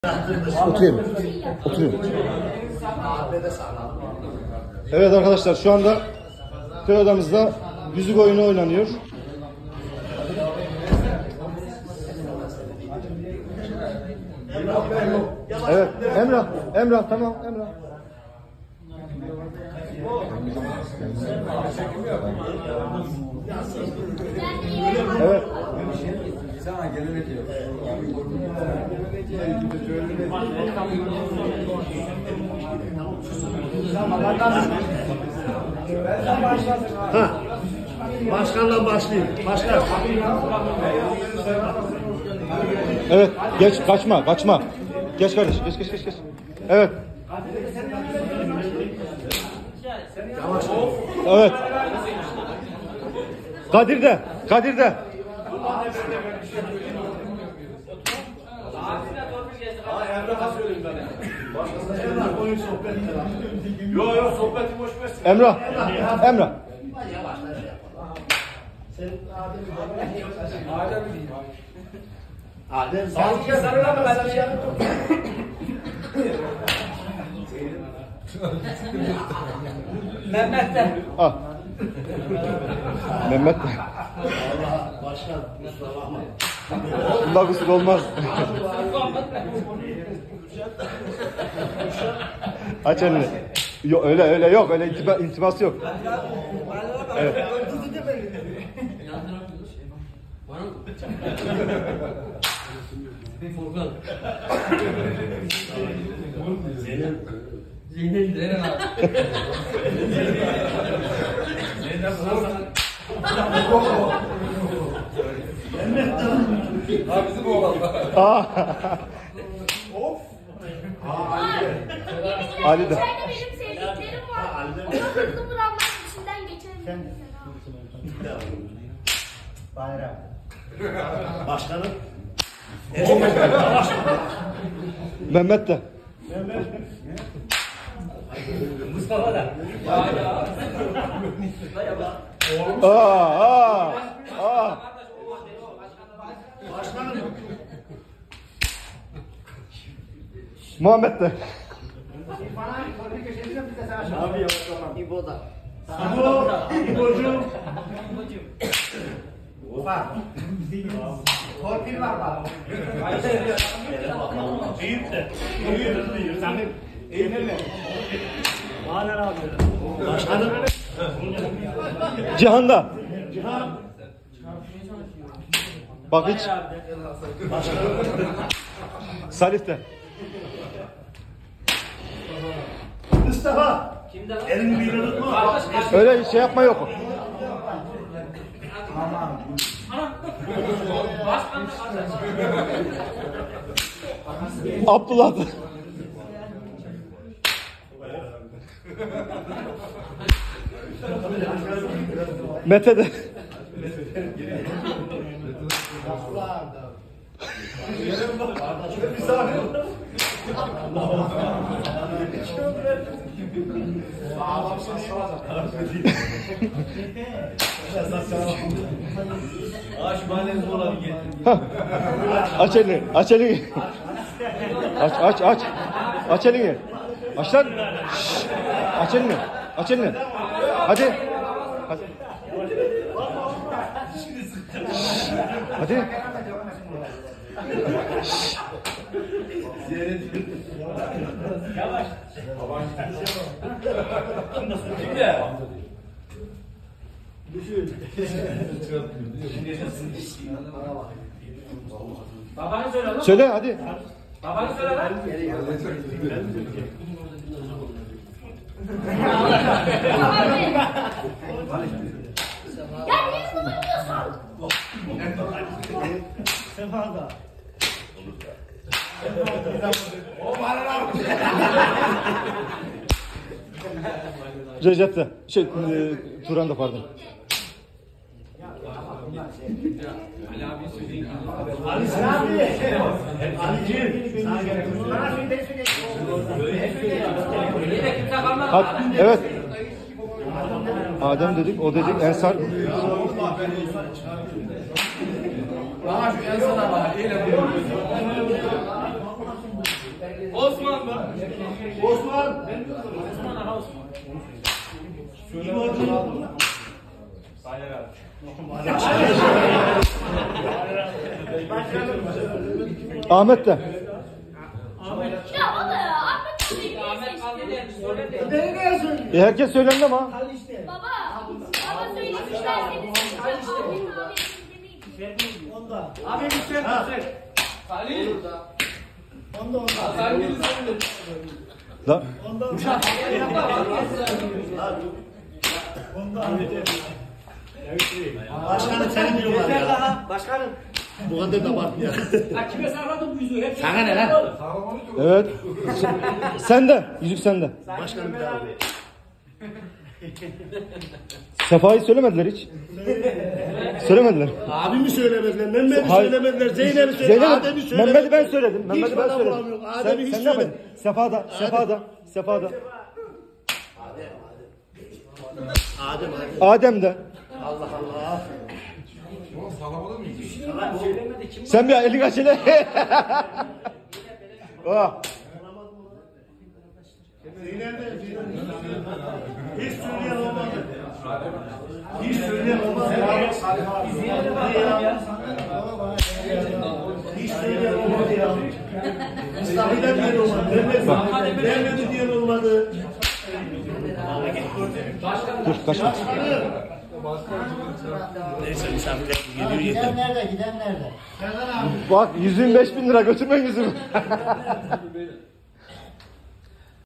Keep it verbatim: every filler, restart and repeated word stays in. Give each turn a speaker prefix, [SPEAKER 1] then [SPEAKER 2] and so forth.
[SPEAKER 1] Oturayım. Oturayım. Evet arkadaşlar, şu anda köy odamızda yüzük oyunu oynanıyor. Evet, Emrah, Emrah tamam, Emrah. Evet.
[SPEAKER 2] Ha. Başkanla başlayayım. Başkan.
[SPEAKER 1] Evet, geç, kaçma, kaçma. Geç kardeş, geç, geç, geç, geç. Evet. Evet. Kadir de, Kadir de.
[SPEAKER 2] Yok yok, sohbeti boş ver.
[SPEAKER 1] Emrah, Emrah.
[SPEAKER 2] Adem sağlıkla sarılan mı? Ben bir şey Mehmet de.
[SPEAKER 1] Ah. Mehmet de.
[SPEAKER 2] Allah başkan kusura bakma.
[SPEAKER 1] Bunda kusur olmaz. Aç elini. Yok öyle öyle yok, öyle intiba, intibası yok. Evet.
[SPEAKER 2] Zeynep.
[SPEAKER 3] Zeynep Zeynep abi.
[SPEAKER 2] Zeynep
[SPEAKER 3] Abi bizim oğlan.
[SPEAKER 1] Aa.
[SPEAKER 2] Of.
[SPEAKER 1] Ali de.
[SPEAKER 4] İçeride benim sevdiklerim var. Ona hızlı vuranlar içinden geçerim.
[SPEAKER 2] Bayram. Başkanım.
[SPEAKER 1] Mehmet de.
[SPEAKER 2] Mustafa da.
[SPEAKER 1] Aa, aa, aa.
[SPEAKER 2] Başkanım.
[SPEAKER 1] Muhammed de.
[SPEAKER 2] Abi yavaş tamam. İbo da. İbo. İbocuğum. Ufak. Torpil var bak. Büyük de. Büyük de diyor. Sen de yenir mi? Mahaller abi. Başkanım.
[SPEAKER 1] Cihan da.
[SPEAKER 2] Cihan.
[SPEAKER 1] Bak hiç.
[SPEAKER 2] Başkanım.
[SPEAKER 1] Salih de.
[SPEAKER 2] Mustafa. Elini bir yere tutma.
[SPEAKER 1] Öyle şey yapma yok. Abdullah da. Mete de. Hah. Aç elini, aç elini. Aç, aç, aç. Aç elini. Aç lan. Şşş. Aç elini, aç elini. Hadi. Hadi. Şşş. Hadi. Şşş.
[SPEAKER 2] Yavaş. Düşün.
[SPEAKER 3] Babanı söyle lan.
[SPEAKER 1] Söyle hadi.
[SPEAKER 3] Babanı söyle lan.
[SPEAKER 4] Ya niye kullanmıyorsun?
[SPEAKER 2] Sefa da.
[SPEAKER 1] Recep de. Şey, e, Turan da pardon.
[SPEAKER 2] Ali sen abi. Ali'ciğim. Sana gerek yok.
[SPEAKER 1] Hadi, evet. Adem dedik, o dedik, Ensar.
[SPEAKER 3] Bana şu Ensar'a bak. Osman mı?
[SPEAKER 2] Osman.
[SPEAKER 3] Osman aha Osman.
[SPEAKER 2] Kim oldu?
[SPEAKER 3] Baylar abi.
[SPEAKER 1] Ahmet de.
[SPEAKER 4] Ya baba ya Ahmet abi niye
[SPEAKER 3] Ahmet
[SPEAKER 4] seçtin?
[SPEAKER 3] abi de söyledi.
[SPEAKER 2] Beni ne söylüyor?
[SPEAKER 1] E, herkes söylendi ama.
[SPEAKER 4] Baba, baba söylemişler seni seçeceğim. Ahmet abi demeyin.
[SPEAKER 2] Onda.
[SPEAKER 3] Abi bir şey yapacak. Halil.
[SPEAKER 2] Onda onda.
[SPEAKER 3] Sen bilirsin de.
[SPEAKER 1] La.
[SPEAKER 2] Onda onda. Onda. Başkanım senin bir numara ya.
[SPEAKER 3] Başkanım.
[SPEAKER 2] Bu kadar da bakma ya.
[SPEAKER 3] Ha kime sarladın bu yüzüğü? Hep
[SPEAKER 2] Sana ne lan?
[SPEAKER 1] Evet. Sende. Yüzük sende.
[SPEAKER 2] Başkanım bir daha.
[SPEAKER 1] Sefa'yı söylemediler hiç. Söylemediler.
[SPEAKER 2] Abimi söylemediler, Mehmet'i
[SPEAKER 1] Hayır.
[SPEAKER 2] söylemediler, Zeynep'i söylemediler,
[SPEAKER 1] Zeynep,
[SPEAKER 2] Adem'i söylemediler.
[SPEAKER 1] Mehmet'i ben söyledim. Mehmet'i
[SPEAKER 2] Hiç
[SPEAKER 1] ben
[SPEAKER 2] bana
[SPEAKER 1] söyledim.
[SPEAKER 2] vuramıyor.
[SPEAKER 1] Sen,
[SPEAKER 2] Adem'i hiç
[SPEAKER 1] sen ne yapmadın?
[SPEAKER 2] söylemedin.
[SPEAKER 1] Sefa'da, Sefa'da, Sefa'da.
[SPEAKER 2] Adem, Adem.
[SPEAKER 1] Adem de.
[SPEAKER 2] Allah Allah.
[SPEAKER 1] Sen bir elini aç hele. Oh.
[SPEAKER 2] Zeynep'e, hiç söyleyen olmadı. Hiç söyleyen olmadı. Hiç söyleyen olmadı ya. Mustafa'dan diyen olmadı. Mehmet, Mehmet'i diyen olmadı.
[SPEAKER 1] Dur kaçma.
[SPEAKER 2] Neyse misafirler geliyor yeter.
[SPEAKER 5] Giden nerede? Giden nerede?
[SPEAKER 1] Bak yüzün beş bin lira götürme yüzümü.